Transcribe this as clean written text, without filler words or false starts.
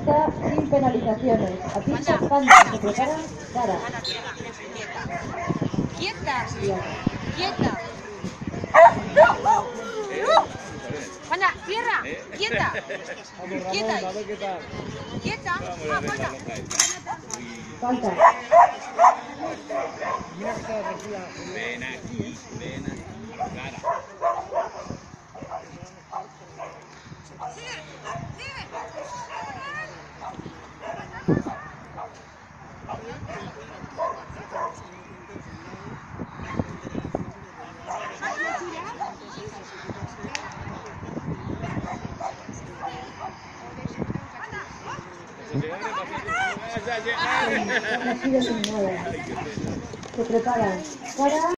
pista sin penalizaciones. A pista panda, se preparan, cara. Quieta. Quieta. Juana, cierra. Quieta. Quieta. Quieta. Ah, falta. Falta. Ven aquí, cara. Se preparan, cara.